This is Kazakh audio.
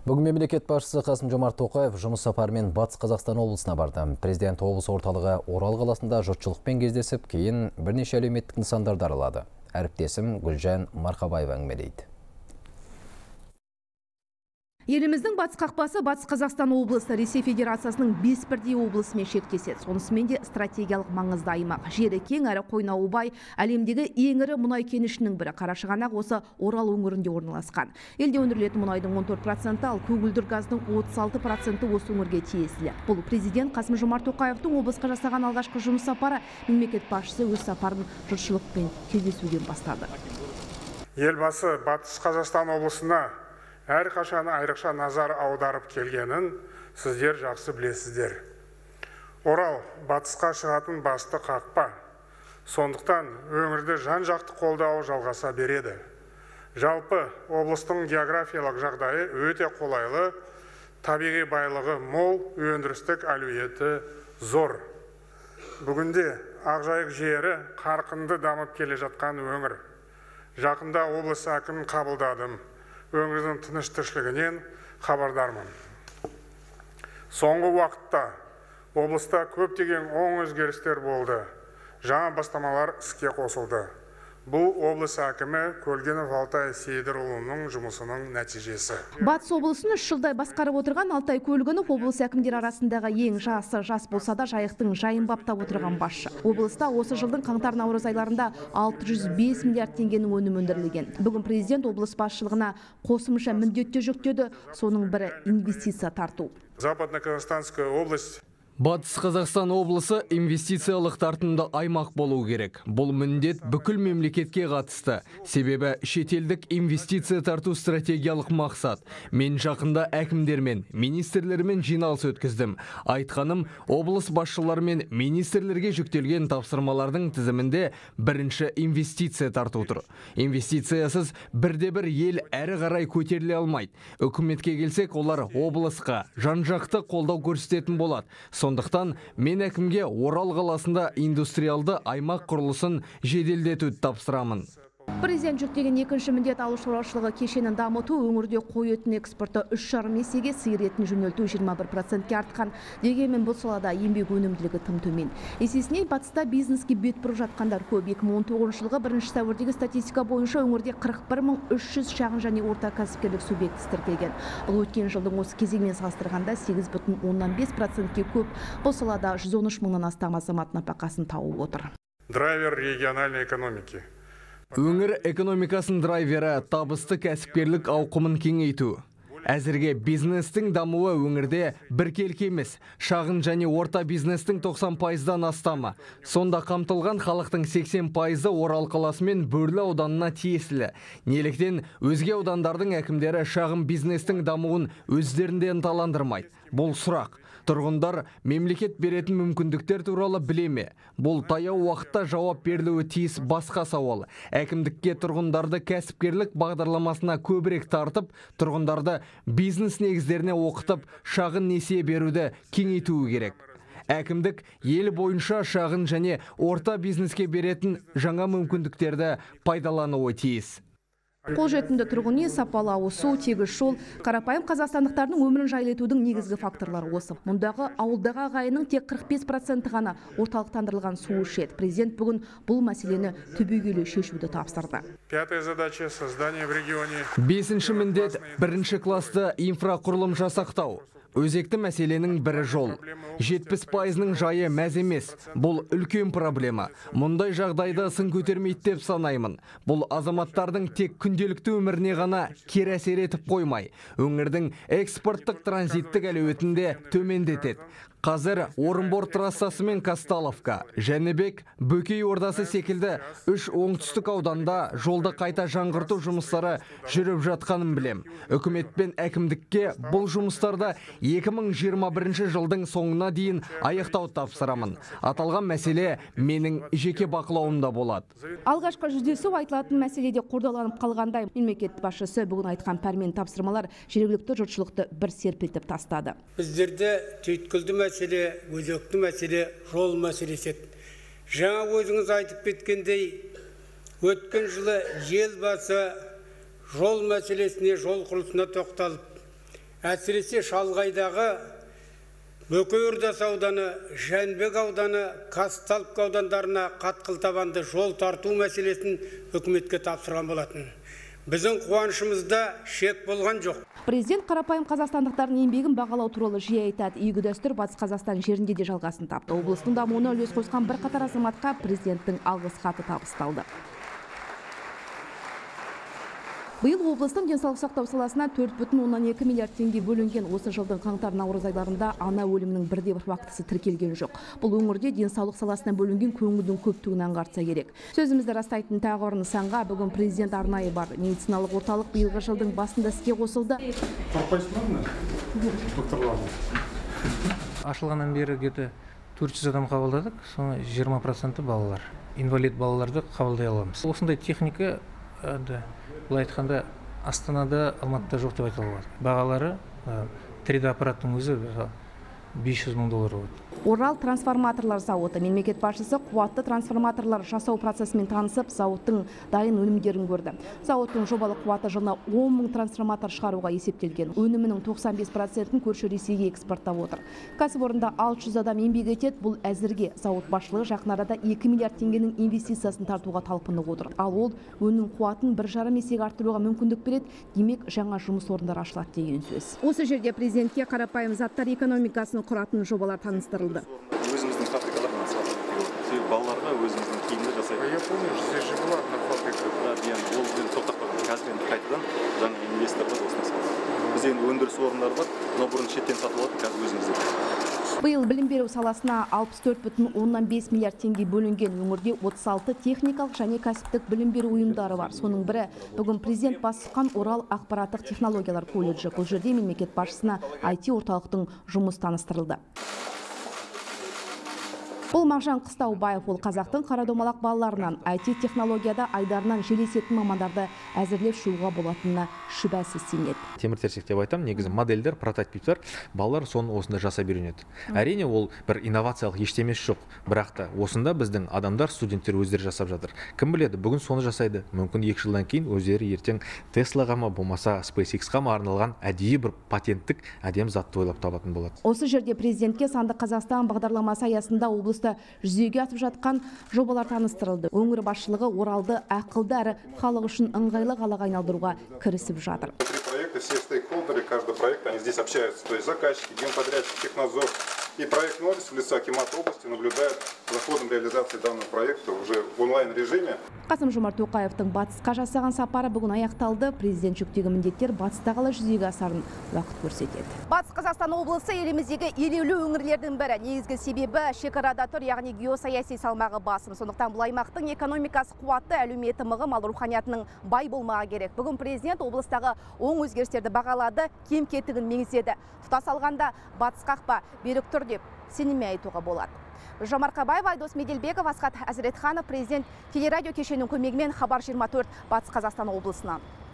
Бүгін мемлекет басшысы Қасым-Жомарт Тоқаев жұмыс сапарымен Батыс Қазақстан облысына барды. Президент облыс орталығы Орал қаласында жұртшылықпен кездесіп, кейін бірнеше әлеуметтік нысандарды аралады. Әріптесім Гүлжан Марқабаева әңгімелейді. Еліміздің батыс қақпасы Батыс Қазақстан облысы Ресей Федерациясының 5 бірдей облысымен шектеседі. Сонысымен де стратегиялық маңызды аймақ. Жері кең әрі қойнауы бай, әлемдегі ең ірі мұнай кенішінің бірі. Қарашығанақ осы Орал өңірінде орналасқан. Елде өндірілетін мұнайдың 14%, ал көгілдір газдың 36% осы өңірге тиесілі. Бұл президент Қасым-Жомарт Тоқаевтың облысқа жасаған алғашқы жұмыс сапары. Мемлекет басшысы өз сапарын жұртшылықпен кездесуден бастады. Елбасы Батыс Қазақстан облысына әрқашан айрықша назар аударып келгенін сіздер жақсы білесіздер. Орал батысқа шығатын басты қақпа. Сондықтан өңірді жан-жақты қолдау жалғаса береді. Жалпы облыстың географиялық жағдайы өте қолайлы, табиғи байлығы мол, өндірістік әлеуеті зор. Бүгінде Ақжайық жері қарқынды дамып келе жатқан өңір. Жақында облыс әкімін қабылдадым. Өңірдің тыныш тіршілігінен хабардармын. Соңғы уақытта облыста көптеген оң өзгерістер болды. Жаңа бастамалар іске қосылды. Бұл облыс әкімі Көлгенов Алтай Сейдірұлының жұмысының нәтижесі. Батыс облысын 3 жылдай басқарып отырған Алтай Көлгінов облыс әкімдер арасындағы ең жас болса да жайықтың жайын баптап отырған басшы. Облыста осы жылдың қаңтар-наурыз айларында 605 миллиард теңгенің өнімі өндірілген. Бүгін президент облыс басшылығына қосымша міндет жүктеді, соның бірі инвестиция тарту. Западно-Казахстанская область Батыс Қазақстан облысы инвестициялық тартымды аймақ болу керек. Бұл міндет бүкіл мемлекетке қатысты. Себебі шетелдік инвестиция тарту стратегиялық мақсат. Мен жақында әкімдермен, министрлермен жиналыс өткіздім. Айтқаным, облыс басшылары мен министрлерге жүктелген тапсырмалардың тізімінде бірінші инвестиция тарту тұр. Инвестициясыз бірде-бір ел әрі қарай көтеріле алмайды. Үкіметке келсек, олар облысқа жан-жақты қолдау көрсететін болады. Сондықтан мен әкімге Орал қаласында индустриалды аймақ құрылысын жеделдетуді тапсырамын. Президент жүктеген екінші міндет ауыл шаруашылығы кешенін дамыту, өңірде қой етін экспорты 3,5 есеге, сиыр етін жөнелту 21%-ке артқан. Дегенмен бұл салада еңбек өнімділігі тым төмен. Есесіне батыста бизнеске бет бұрып жатқандар көп. 2019 жылғы 1 сәуірдегі статистика бойынша өңірде 41.300 шағын және орта кәсіпкерлік субъектісі тіркелген. Бұл өткен жылдың осы кезеңмен салыстырғанда 8,5%-ке көп. Бұл салада 113 мыңнан астам азамат нәпақасын тауып отыр. Драйвер региональной экономики. Өңір экономикасын драйвері табысты кәсіпкерлік ауқымын кеңейту. Әзірге бизнестің дамуы өңірде біркелкі емес, шағын және орта бизнестің 90%-дан астамы. Сонда қамтылған халықтың 80%-ы Орал қаласы мен Бөрлі ауданына тиесілі. Неліктен өзге аудандардың әкімдері шағын бизнестің дамуын өздерінде ынталандырмайды? Бұл сұрақ. Тұрғындар мемлекет беретін мүмкіндіктер туралы білеме? Бұл таяу уақытта жауап берілуі тиіс басқа сауал. Әкімдікке тұрғындарды кәсіпкерлік бағдарламасына көбірек тартып, тұрғындарды бизнес негіздеріне оқытып, шағын несие беруді кеңейтуі керек. Әкімдік ел бойынша шағын және орта бизнеске беретін жаңа мүмкіндіктерді пайдалануы тиіс. Қолжетімді тұрғын үй, сапалы ауыз су, тегіс жол, қарапайым қазақстандықтардың өмірін жайлетудің негізгі факторлары осы. Мұндағы ауылдағы ағайынның тек 45% ғана орталықтандырылған су ішеді. Президент бүгін бұл мәселені түбегейлі шешуді тапсырды. 5-я задача создание в регионе. 5-ші міндет бірінші класты инфрақұрылым жасақтау. Өзекті мәселенің бірі жол. 70%-ның жайы мәз емес. Бұл үлкен проблема. Мұндай жағдайда сын көтермейді деп санаймын. Бұл азаматтардың тек күнделікті өміріне ғана кері әсер етіп қоймай, өңірдің экспорттық транзиттік әлеуетінде төмендетеді. Қазір Орынбор трассасы мен Казталовка, Жәнібек, Бөкей ордасы секілді 3 оңтүстік ауданда жолды қайта жаңғырту жұмыстары жүріп жатқанын білем. Үкімет пен әкімдікке бұл жұмыстарды 2021 жылдың соңына дейін аяқтау тапсырамын. Аталған мәселе менің жеке бақылауымда болады. Алғашқы жүздесу айтылатын мәселеде қордаланып қалғандай, мемлекет басшысы бүгін айтқан пәрмен тапсырмалар жергілікті жұртшылықты бір серпілтіп тастады. Біздерде түйткілді мәселе, өзекті мәселе жол мәселесі. Жаңа өзіңіз айтып кеткендей, өткен жылы елбасы жол мәселесіне, жол құрылысына тоқталып, әсіресе шалғайдағы Бөкейордас ауданы, Жәнібек ауданы, Қазталовка аудандарына қатқыл табанды жол тарту мәселесін үкіметке тапсырған болатын. Біздің қуанышымызда шек болған жоқ. Президент қарапайым қазақстандықтардың еңбегін бағалау туралы жиі айтады. Игі дәстүр Батыс Қазақстан жерінде де жалғасын тапты. Облыстың дамуына үлес қосқан бірқатар азаматқа президенттің алғыс хаты табысталды. Биыл облыстың денсаулық сақтау саласына 4,2 миллиард теңге бөлінген. Осы жылдың қаңтар-наурыз айларында ана өлімінің 1/1 фактісі тіркелген жоқ. Бұл өңірде денсаулық саласына бөлінген көңілдің көптігін аңғартса керек. Сөзімізді растайтын тағы бір нысанға бүгін президент арнайы бар. Медициналық орталық биылғы жылдың басында іске қосылды. Ашылғаннан бері где-то 400 адам қабылдадық, соның 20% балалар. Инвалид балаларды қабылдай аламыз. Осындай техника былай айтқанда Астанада, Алматыда жоқ деп айта алады. Бағалары 3D аппараттың өзі $500 мың болады. Орал трансформаторлар зауыты. Мемлекет басшысы қуатты трансформаторлар жасау процесімен танысып, зауыттың дайын өнімдерін көрді. Зауыттың жобалық қуаты жылына 10 мың трансформатор шығаруға есептелген. Өнімінің 95%-ін көрші Ресейге экспорттап отыр. Кәсіпорында 600 адам еңбек етеді. Бұл әзірге зауыт басшылығы жақын арада 2 миллиард теңгенің инвестициясын тартуға талпынып отыр. Ал ол өнім қуатын 1,5 есеге арттыруға мүмкіндік береді. Демек, жаңа жұмыс орындары ашылады деген сөз. Осы жерде президентке қарапайым заттар экономикасын құратын жобалар таныстырылды. Өзіміздің фабрикалардан салып себебі балаларға өзіміздің киімді жасайды. Я помню, здесь же была одна фабрика. Ол жерде тоқтап қалған. Қазір енді қайтадан жаңа инвесторлар осыны салды. Біз енді өндіріс орындары бар, но бұрын шеттен сатып алатын, қазір өзімізде. Биыл білім беру саласына 64,5 миллиард теңге бөлінген. Өңірде 36 техникалық және кәсіптік білім беру ұйымдары бар. Соның бірі бүгін президент басқарған Орал ақпараттық технологиялар колледжі. Бұл жерде мемлекет басшысына IT орталықтың жұмыс таныстырылды. Бұл Мағжан Қыстаубаев, ол қазақтың қарадомалақ балаларынан IT технологияда айдарынан желесетін мамандарды әзірлеп шығуға болатынына шүбәсіз сенеді. Темір-терсек деп айтам, негізі модельдер, прототиптер, балалар соны осында жасап үйренеді. Әрине ол бір инновациялық ештемесі жоқ, бірақ та осында біздің адамдар, студенттер өздері жасап жатыр. Кім біледі, бүгін соны жасайды. Мүмкін 2 жылдан кейін өздері ертең Теслаға ма, болмаса SpaceX-қа ма арналған әдейі бір патенттік әдем затты ойлап табатын болады. Осы жерде президентке Сандық Қазақстан бағдарламасы аясында облыста жүзеге асып жатқан жобалар таныстырылды. Өңір басшылығы Оралды ақылды әрі халық үшін ыңғайлы қалаға айналдыруға кірісіп жатыр. Все стейкхолдеры, каждый проект, они здесь общаются, то есть заказчики, генподрядчики, технадзор и проектный офис в лице Акимата области наблюдает за ходом реализации данного проекта уже в онлайн-режиме. Қасым-Жомарт Тоқаевтың батысқа жасаған сапары бүгін аяқталды. Президент жүктеген міндеттер батыста қалай жүзеге асарын уақыт көрсетеді. Батыс Қазақстан облысы еліміздегі елеулі өңірлердің бірі. Негізгі себебі шекарада тұр, яғни геосаяси салмағы басым. Сондықтан бұл аймақтың экономикасы қуатты, әлеуметі мығым, ал руханиятының бай болмағы керек. Бүгін президент облыстағы оң өзгерістерді бағалады, кем-кетігін меңзеді. Тұтас алғанда батыс қақпа берік тұр деп сеніммен айтуға болады. Жамарқабаев, Айдос Меделбеков, Асхат Әзіретханов, президент телерадио кешенінің көмегімен Хабар 24 Батыс Қазақстан облысынан.